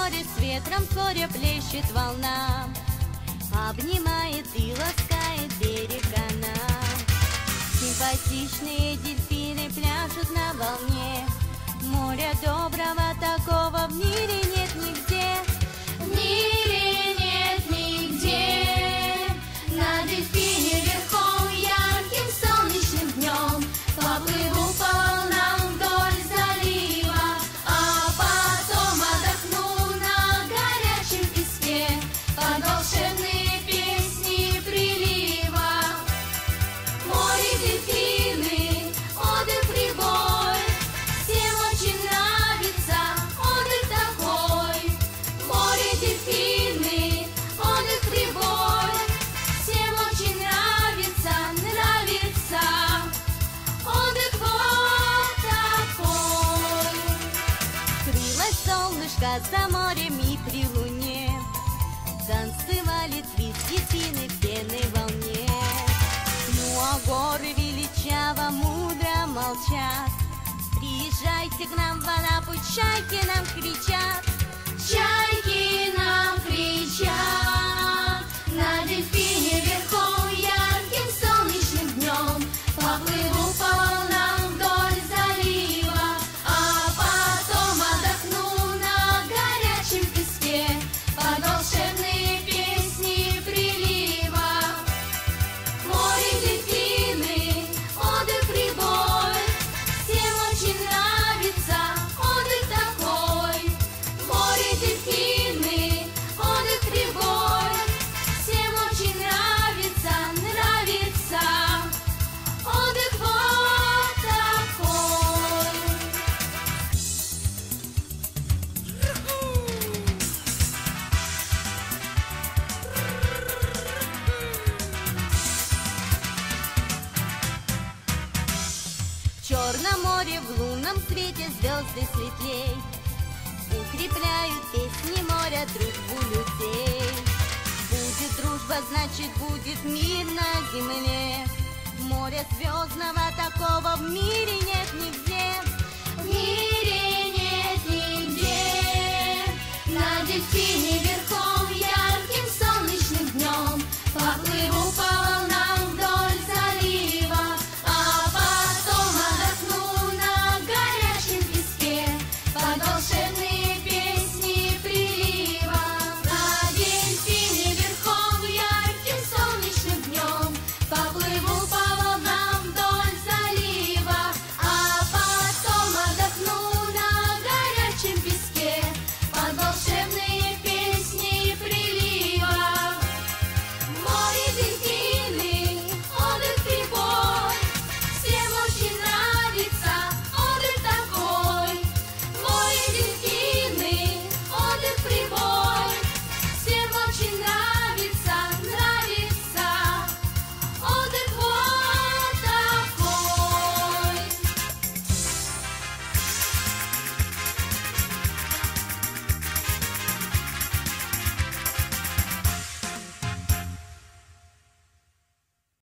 море с ветром вскоре плещет волна, обнимает и ласкает берег она. Симпатичные дельфины пляшут на волне, моря доброго такого в мире нет нигде. В мире нет нигде. На дельфине верхом ярким солнечным днем поплыву по волнам вдоль залива, а потом отдохну на горячем песке под волшебные песни прилива. Море, дельфины, отдых, прибой, всем очень нравится отдых такой. Море, дельфины, отдых, прибой, всем очень нравится, нравится отдых вот такой. Крылось солнышко за морем и при луне, танцевали твист дельфины в пенной волне. Ну а горы величаво, мудро молчат. Приезжайте к нам в Анапу, чайки нам кричат. Чайки нам кричат. На дельфине верхом ярким солнечным днем поплыву по волнам вдоль залива, а потом отдохну на горячем песке под волшебные песни прилива. Море, дельфины, отдых, прибой, всем очень нравится отдых такой. Море, дельфины, отдых, прибой, всем очень нравится, нравится отдых вот такой. В Черном море в лунном свете звезды светлей укрепляют песни моря дружбу людей. Будет дружба, значит будет мир на земле. Моря звездного такого в мире нет нигде. В мире нет нигде. На дельфине